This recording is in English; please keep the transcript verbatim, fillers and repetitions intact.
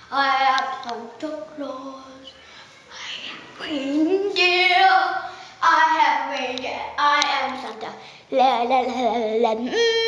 I have Santa Claus. I have reindeer. I have reindeer. I am Santa. La la la la la. Mm.